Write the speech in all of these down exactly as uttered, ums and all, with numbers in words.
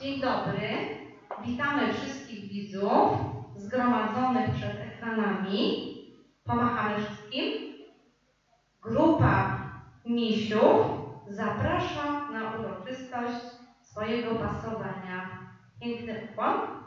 Dzień dobry. Witamy wszystkich widzów zgromadzonych przed ekranami. Pomachamy wszystkim. Grupa misiów zaprasza na uroczystość swojego pasowania. Piękny ukłon.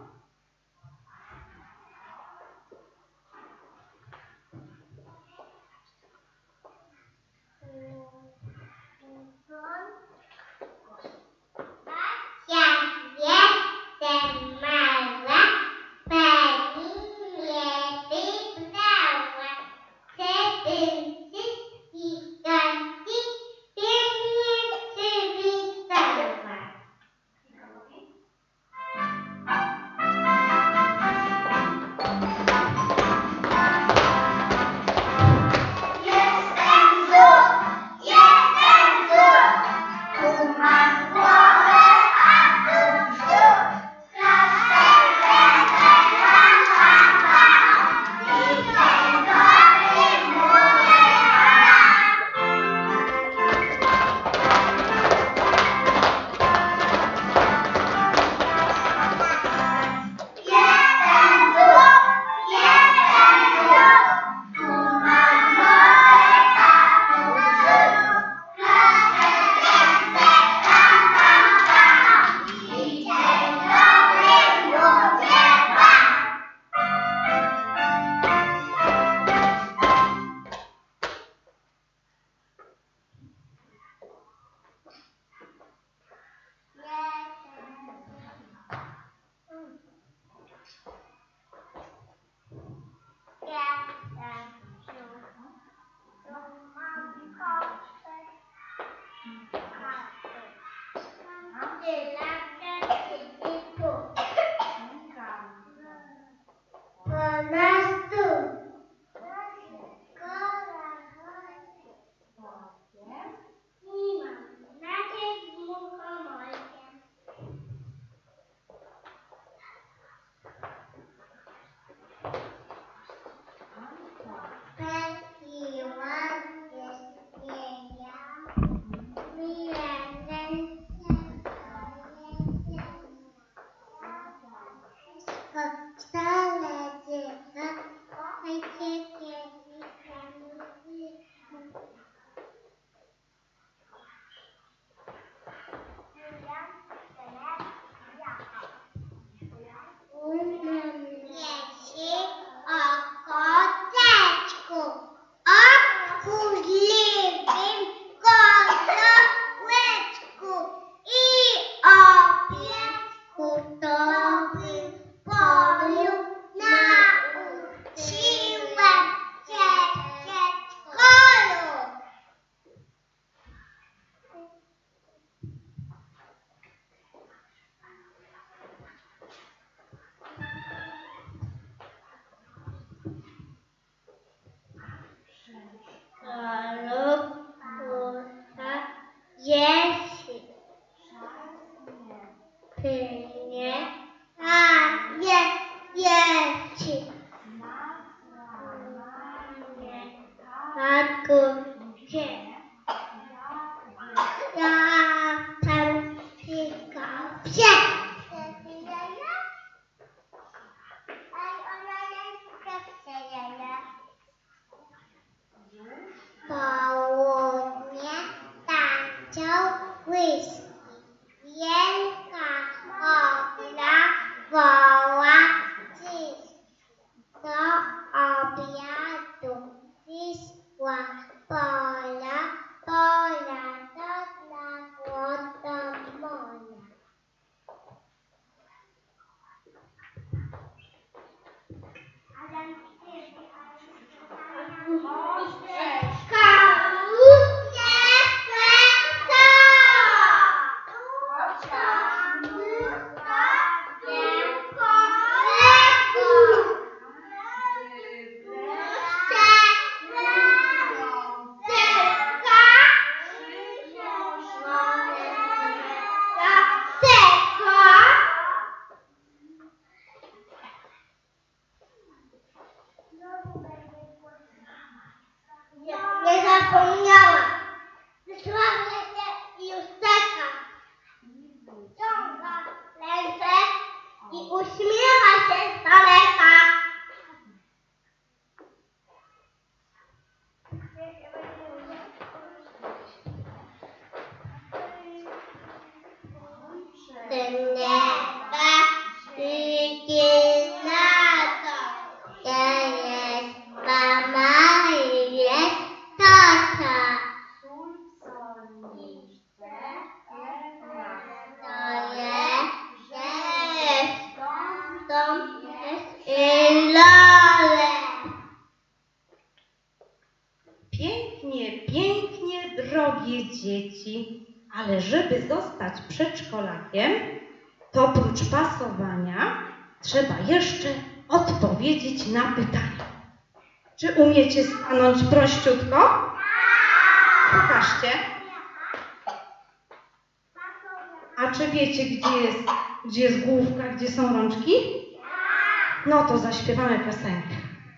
swoje dzieci, ale żeby zostać przedszkolakiem, to oprócz pasowania trzeba jeszcze odpowiedzieć na pytanie. Czy umiecie stanąć prościutko? Pokażcie. A czy wiecie, gdzie jest, gdzie jest główka, gdzie są rączki? No to zaśpiewamy piosenkę.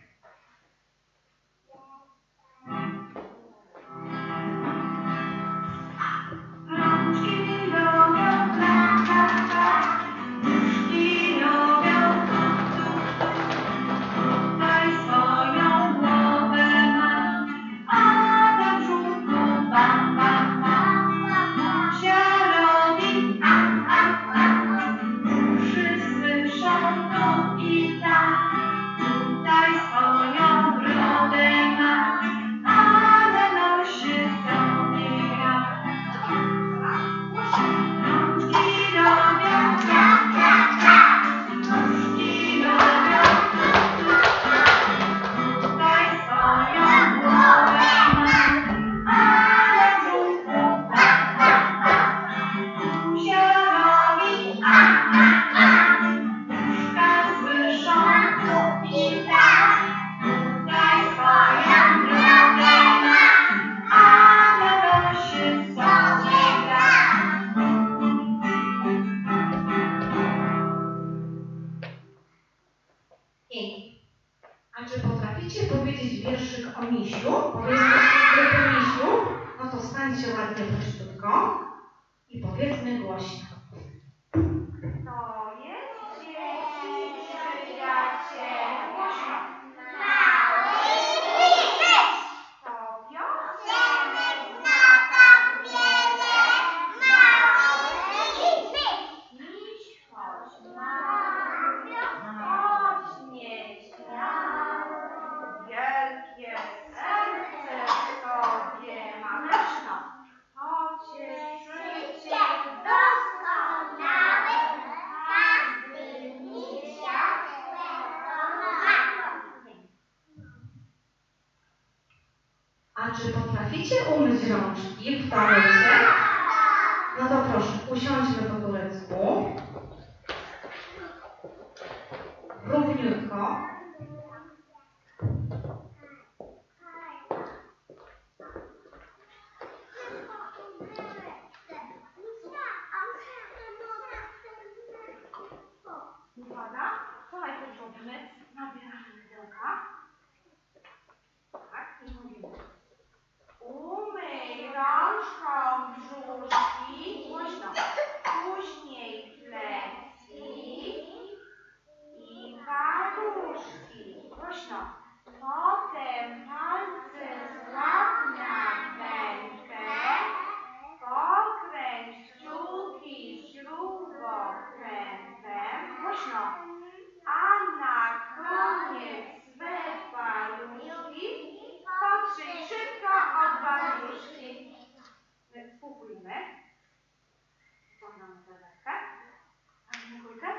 A czy potraficie powiedzieć wierszyk o misiu? Bo jesteście z grupy misiu, no to stańcie ładnie prościutko i powiedzmy głośno. To jest dzieci, przyjaciel, głośno. Mały misiek! To piosenek zna tak wiele. Mały misiek! Miś, chodź, mały, chodź, mieć miały. Wielkie serce w sobie ma. Głośno. Pocieszycie doskonały, każdy misiak swego ma. A czy potraficie umyć rączki w toalecie? No to proszę, usiądźmy po turecku. Równiutko. Uwaga, co najpierw robimy? Nabieramy mydełka. Tak, i mówimy. Umyj rączką brzuszki, głośno, później plecki i paluszki, głośno. Potem palce złap na wędkę, pokręć kciuki śrubokrętem, głośno. A na koniec swe paluszki potrzyj szybko od baluszki. Spróbujmy. Ściągamy torebkę. Mamy kulkę.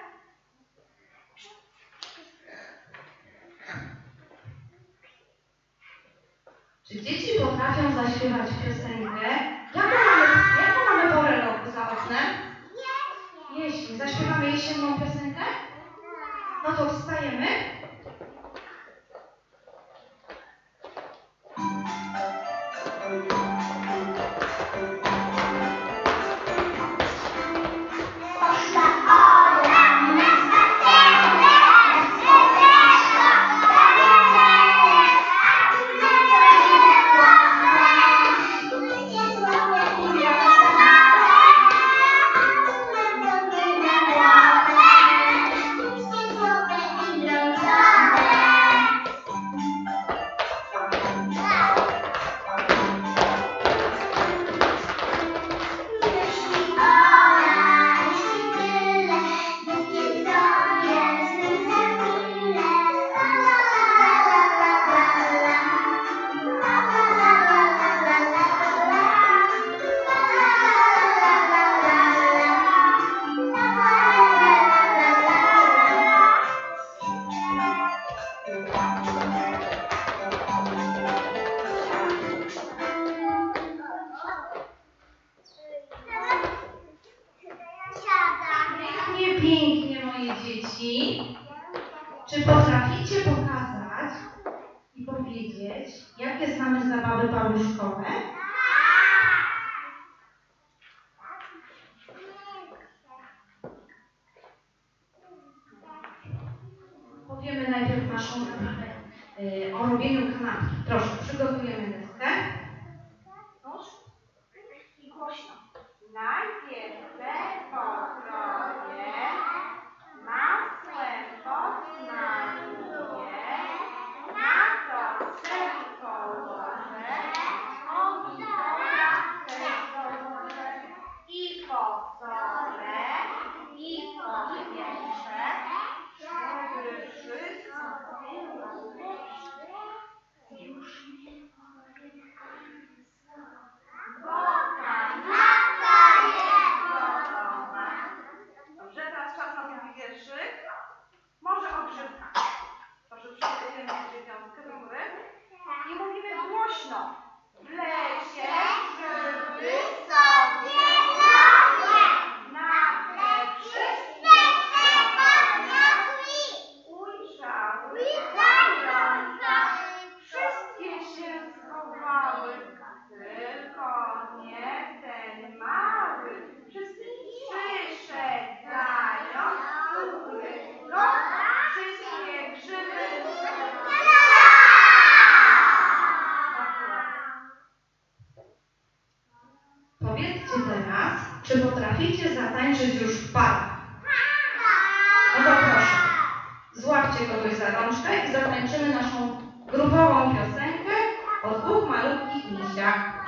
Czy dzieci potrafią zaśpiewać piosenkę? Jaką mamy, jaką mamy porę roku za oknem? Jesień. Zaśpiewamy jesienną piosenkę? No to wstajemy. potraficie pokazać i powiedzieć, jakie znamy zabawy paluszkowe? Powiemy najpierw naszą zabawę y, o robieniu kanapki. Proszę, przygotujemy deskę. Nóż i głośno. Najpierw pokroję, masłem podsmaruję, na to ser położę, pomidora też dołożę i posolę, i popieprze, żeby wszystko było już. Bo kanapka jest gotowa. Dobrze, teraz czas na drugi wierszyk. Może o grzybkach. Proszę, przygotujemy sobie piątkę do góry. I mówimy głośno. W lesie grzyby sobie rośnie. Na te wszystkie ujrzały zająca. Wszystkie się schowały. Tylko nie ten mały. Przyszedł zając, który go wszystkie grzyby Powiedzcie teraz, czy potraficie zatańczyć już w parku? No to proszę, złapcie kogoś za rączkę i zatańczymy naszą grupową piosenkę o dwóch malutkich misiach.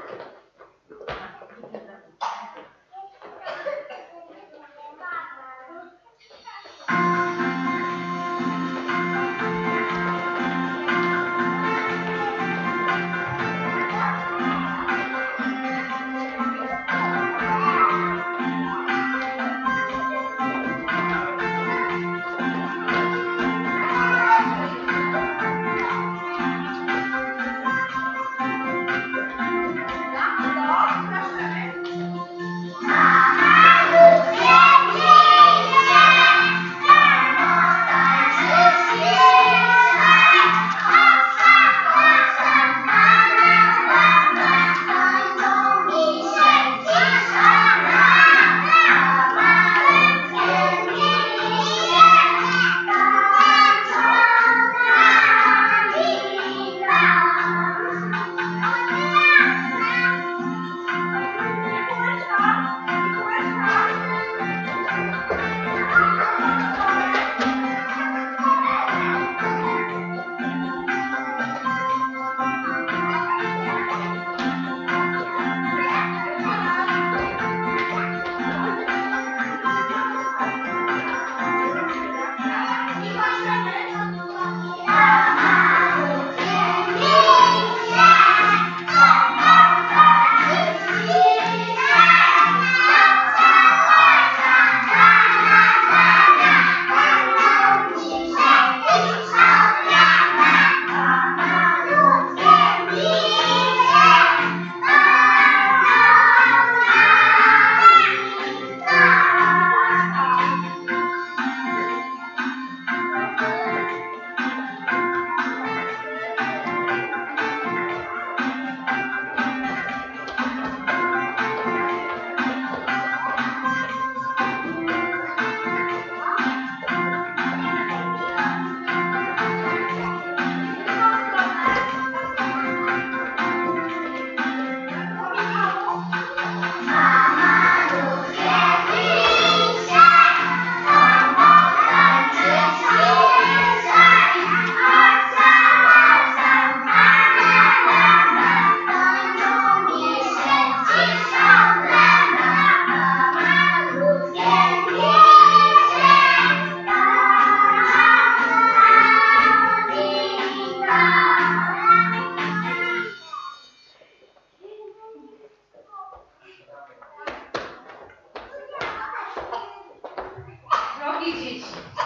Drogie dzieci,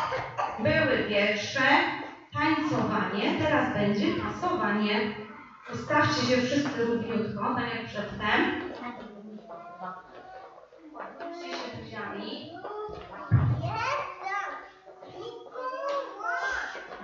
były wiersze, tańcowanie, teraz będzie pasowanie. Ustawcie się wszyscy równiutko, tak jak przedtem. Patrzcie się buziami.